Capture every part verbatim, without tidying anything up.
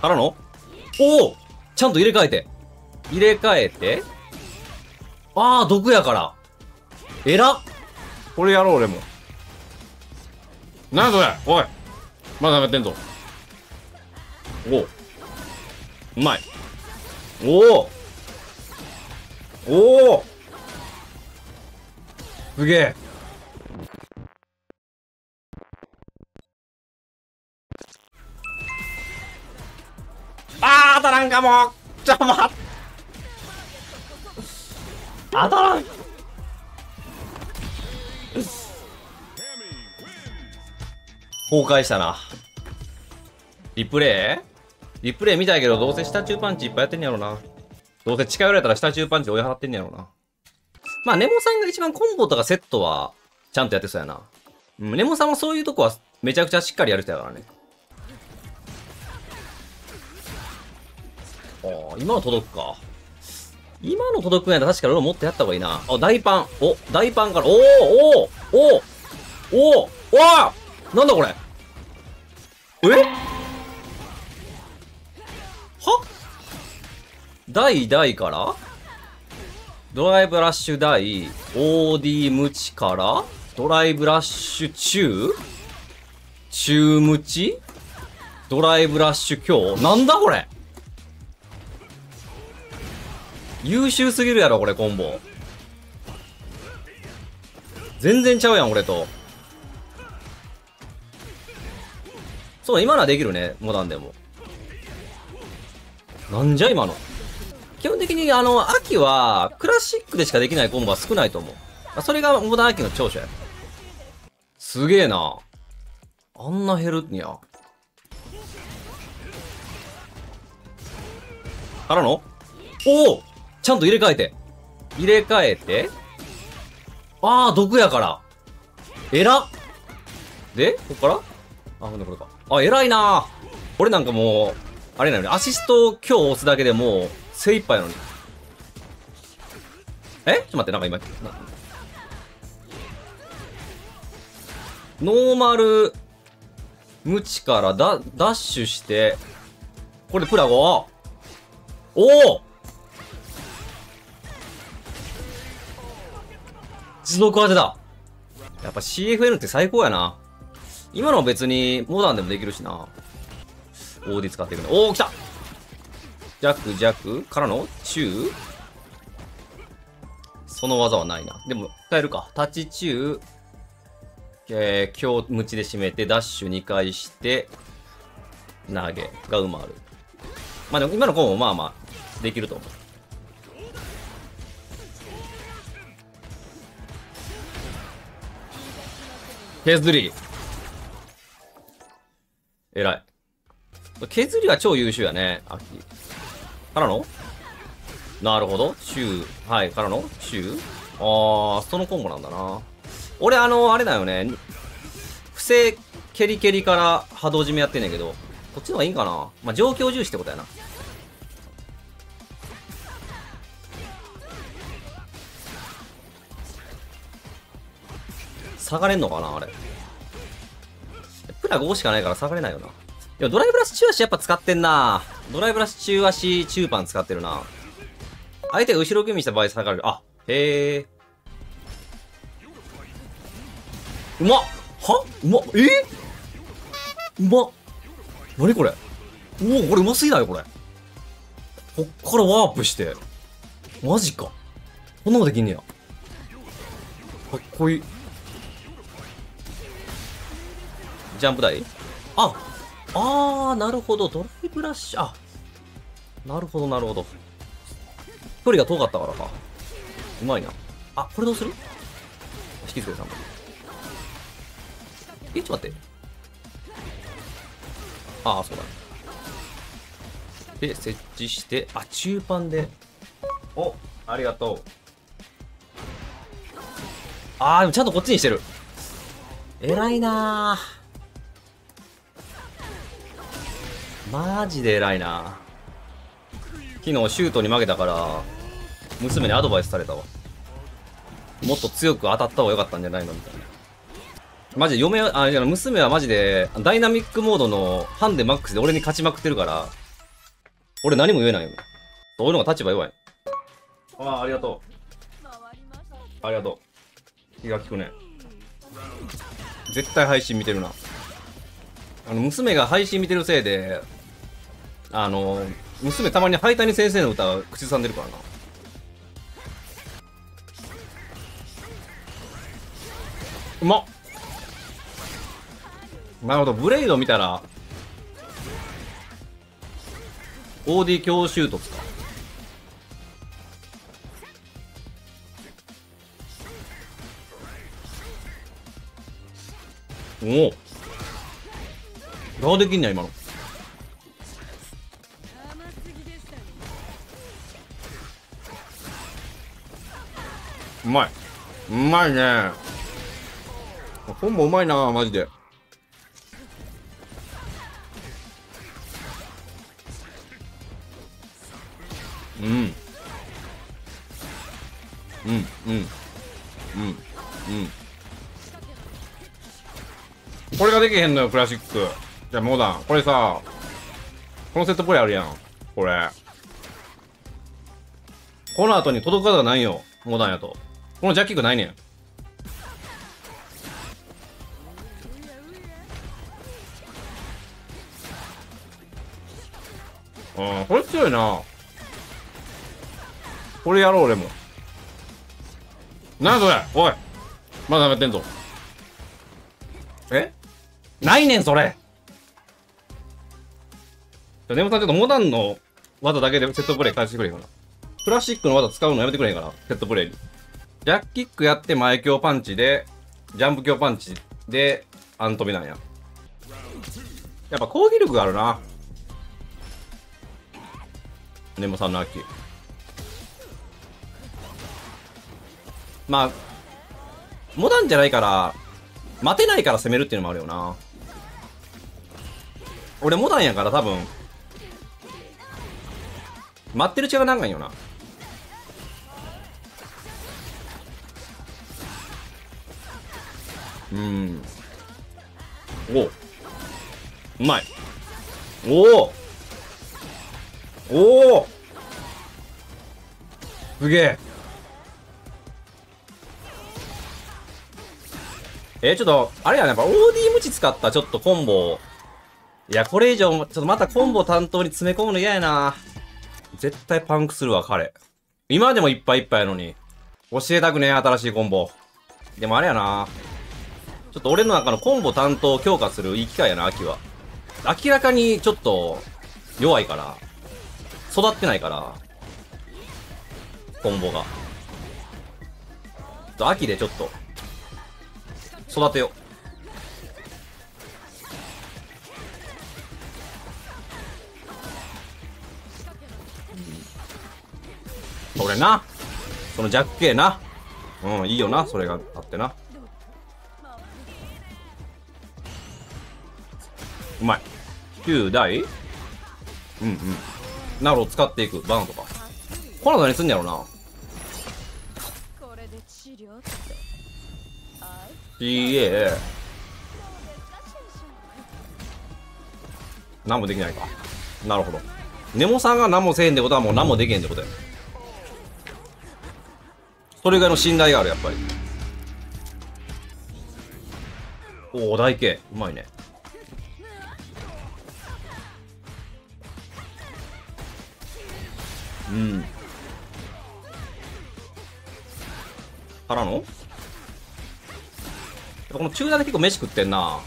からのおおちゃんと入れ替えて。入れ替えて。ああ、毒やから。えらっ。これやろう、俺も。なんそれおい。まだやってんぞ。おお。うまい。おお。おお。すげえ。あー当たらんかも。ちょっと待って。当たらん。崩壊したな。リプレイリプレイ見たいけど、どうせ下中パンチいっぱいやってんやろな。どうせ近寄られたら下中パンチ追い払ってんやろな。まあ、ネモさんが一番コンボとかセットは、ちゃんとやってそうやな。うん、ネモさんもそういうとこはめちゃくちゃしっかりやる人やからね。ああ、今の届くか。今の届くんやったら確かに俺ももっとやった方がいいな。あ、大パン。お、大パンから。おーおーおーおーおーなんだこれえは大大からドライブラッシュ大 オーディー ムチからドライブラッシュ中中ムチドライブラッシュ強なんだこれ優秀すぎるやろこれコンボ全然ちゃうやん俺とそう今のはできるねモダンでもなんじゃ今の基本的にあの秋はクラシックでしかできないコンボは少ないと思うそれがモダン秋の長所やすげえなあんな減るんやからのおおちゃんと入れ替えて。入れ替えて。ああ、毒やから。えらっ。で、こっからあ、ほんでこれか。あ、偉いな俺なんかもう、あれなのに、アシスト今日押すだけでもう、精一杯なのに。えちょっと待って、なんか今、ノーマル、無知からダダッシュして、これでプラゴおお持続当てだやっぱ シーエフエヌ って最高やな。今の別にモダンでもできるしな。オーディ使っていくね。おー、来た弱弱からの中その技はないな。でも、使えるか。タチ中、えー、強無知で締めて、ダッシュにかいして、投げが埋まる。まあでも今のコンもまあまあ、できると思う。削りえらい。削りは超優秀やね、秋。からのなるほど。中。はい。からの中あー、そのコンボなんだな。俺、あの、あれだよね。不正蹴り蹴りから波動締めやってんねんけど、こっちの方がいいんかな。まあ、状況重視ってことやな。下がれんのかなあれ。プラごしかないから下がれないよな。でもドライブラシ中足やっぱ使ってんな。ドライブラシ中足中パン使ってるな。相手が後ろ組みした場合下がる。あ、へえ。うまっはうまっえうまっ何これおお、これうますぎないこれ。こっからワープして。マジか。こんなのできんねや。かっこいい。ジャンプ台あ、あー、なるほど。ドライブラッシュ、あ、なるほど、なるほど。距離が遠かったからか。うまいな。あ、これどうする引き付けてさん番。え、ちょっと待って。ああ、そうだ。で、設置して、あ、中パンで。お、ありがとう。あー、でもちゃんとこっちにしてる。偉いなー。マジで偉いな。昨日シュートに負けたから娘にアドバイスされたわ。もっと強く当たった方が良かったんじゃないのみたいな。マジで嫁はあいや娘はマジでダイナミックモードのハンデマックスで俺に勝ちまくってるから俺何も言えないよ。そういうのが立場弱い。ああ、ありがとう。ありがとう。気が利くね。絶対配信見てるな。あの、娘が配信見てるせいで、あの、娘たまに灰谷先生の歌口ずさんでるからな。うまっ。なるほど、ブレイド見たら、オーディ強襲突か。おお。どうできんねや、今の。うまい。うまいね。コンボうまいな、マジで。うん。うん。うん。うん。うん。これができへんのよ、クラシック。じゃあ、モダン。これさ、このセットプレイあるやん。これ。この後に届く方がないよ。モダンやと。このジャッキックないねん。うん、これ強いな。これやろう、俺も。なんそれおいまだやってんぞ。えないねん、それ。じゃ、ネモさんちょっとモダンの技だけでセットプレイ返してくれへんかな。クラシックの技使うのやめてくれへんかな、セットプレイに。ジャッキックやって前強パンチで、ジャンプ強パンチで、アントビなんや。やっぱ攻撃力があるな。ネモさんの秋。まあ、モダンじゃないから、待てないから攻めるっていうのもあるよな。俺モダンやから多分、待ってる血が長いよな。うん。おう。うまい。おおおおすげえ。えー、ちょっと、あれやね、やっぱ オーディー 無知使ったちょっとコンボ。いや、これ以上、ちょっとまたコンボ担当に詰め込むの嫌やな。絶対パンクするわ、彼。今でもいっぱいいっぱいやのに。教えたくねえ、新しいコンボ。でもあれやな。ちょっと俺の中のコンボ担当を強化するいい機会やな、秋は。明らかにちょっと弱いから。育ってないから。コンボが。秋でちょっと、育てよう。俺な。そのジャック系な。うん、いいよな、それがあってな。うまい。きゅう台うんうん。ナロを使っていく。バナナとか。この後何すんやろな。いえ。何もできないか。なるほど。ネモさんが何もせえへんってことはもう何もできへんってことや。それぐらいの信頼がある、やっぱり。おお、台形。うまいね。うん。からのこの中段で結構飯食ってんな。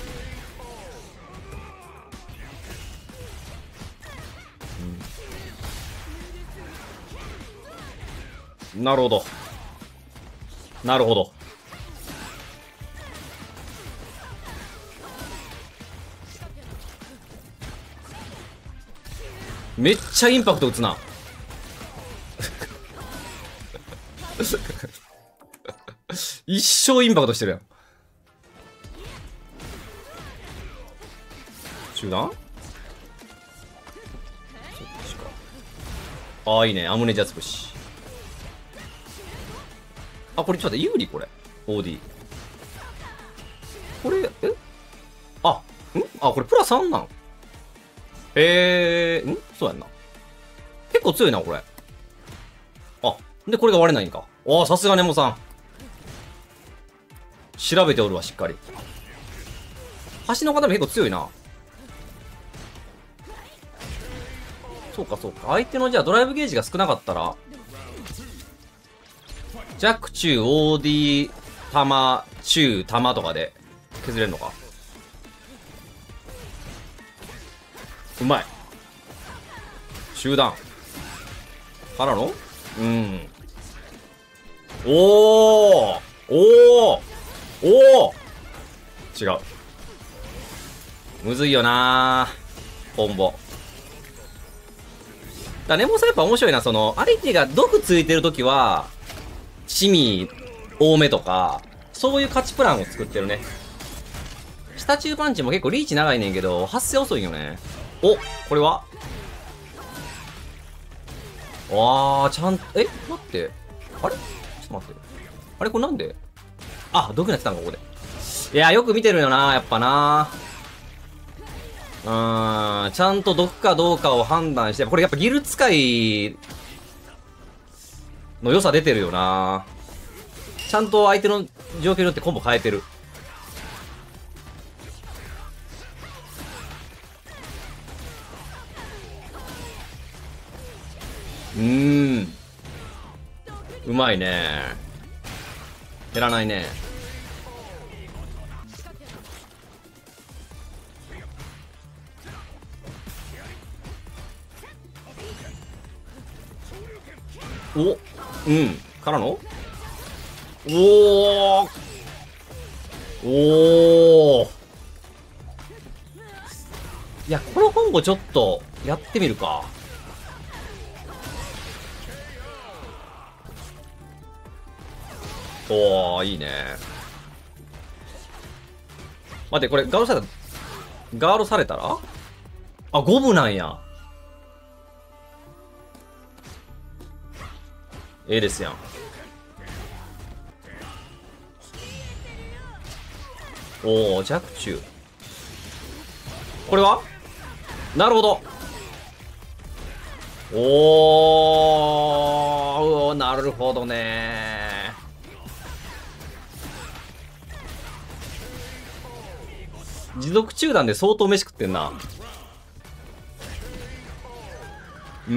うん、なるほど。なるほど。めっちゃインパクト打つな。一生インパクトしてるやん。中段ああ、いいね。アムネジャ潰し。あ、これちょっと待って、有利これ。オーディー。これ、えあ、んあ、これプラさんなんへえ、んそうやんな。 構強いな、これ。あ、で、これが割れないんか。おー、さすがネモさん。調べておるわ、しっかり。橋の方も結構強いな。そうか、そうか。相手のじゃあドライブゲージが少なかったら、弱中 オーディー、弾、中、弾とかで削れるのか。うまい。集団。からのうん。おーおーおー違う。むずいよなー。コンボ。だネモさんやっぱ面白いな。その、相手が毒ついてるときは、シミ多めとか、そういう勝ちプランを作ってるね。下中パンチも結構リーチ長いねんけど、発生遅いよね。お、これはわー、ちゃん、え待って。あれちょっと待って。あれこれなんであ、毒になってたんか、ここで。いや、よく見てるよな、やっぱな。うーん、ちゃんと毒かどうかを判断して、これやっぱギル使いの良さ出てるよな。ちゃんと相手の状況によってコンボ変えてる。うーん。うまいね。減らないね。お、うん。からのおーおーいや、このコンボちょっと、やってみるか。おー、いいね。待って、これ、ガードされた、ガードされたらあ、ゴブなんや。ええですやん。おー、弱中。これはなるほど。おー、なるほどね。持続中弾で相当飯食ってんな。うん。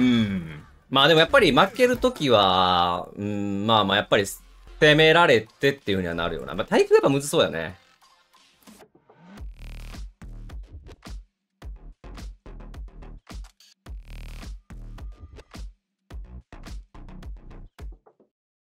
まあでもやっぱり負けるときは、うん、まあまあやっぱり攻められてっていう風にはなるよな。まあ、対局やっぱむずそうやね。